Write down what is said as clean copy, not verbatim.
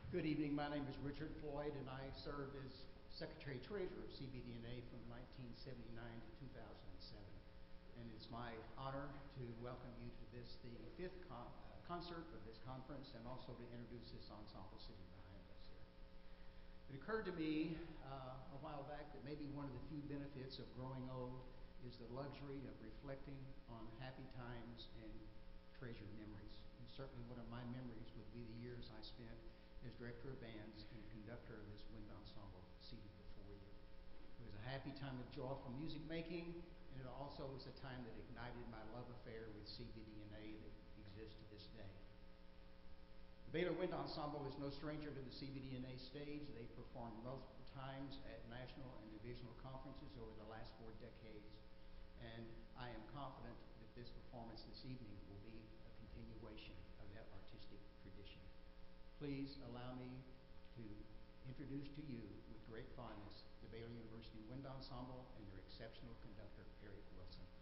Good evening. My name is Richard Floyd, and I served as Secretary-Treasurer of CBDNA from 1979 to 2007. And it's my honor to welcome you to this, the fifth concert of this conference, and also to introduce this ensemble sitting behind us here. It occurred to me a while back that maybe one of the few benefits of growing old is the luxury of reflecting on happy times and treasured memories. And certainly one of my memories would be the years I spent as director of bands and conductor of this wind ensemble seated before you. It was a happy time of joyful music making, and it also was a time that ignited my love affair with CBDNA that exists to this day. The Baylor Wind Ensemble is no stranger to the CBDNA stage. They've performed multiple times at national and divisional conferences over the last 4 decades, and I am confident that this performance this evening will be a continuation of that artistic tradition. Please allow me to introduce to you with great fondness the Baylor University Wind Ensemble and their exceptional conductor, Eric Wilson.